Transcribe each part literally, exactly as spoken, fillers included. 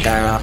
girl.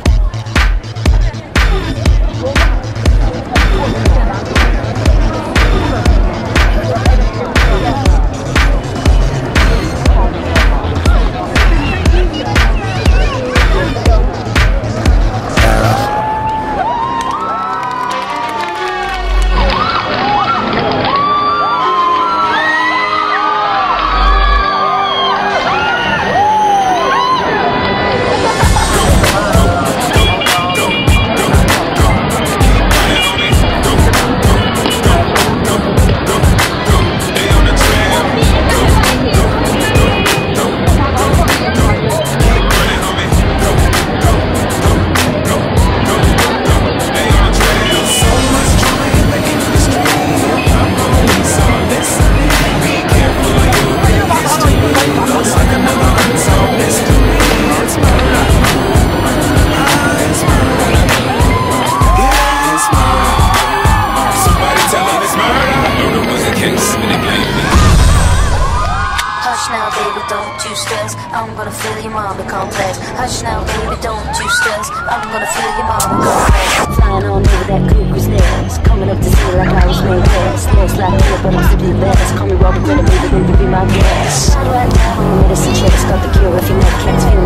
Now, baby, don't you stress. I'm gonna fill your mama complex. Hush now, baby, don't you stress. I'm gonna fill your mama complex. Flying on over that cuckoo's nest, coming up to see like I was made best. Looks like me, but I'm simply the best. Call me Robert, baby, baby, be my guest. How do I know? Medicine checks got the cure if you never can't feel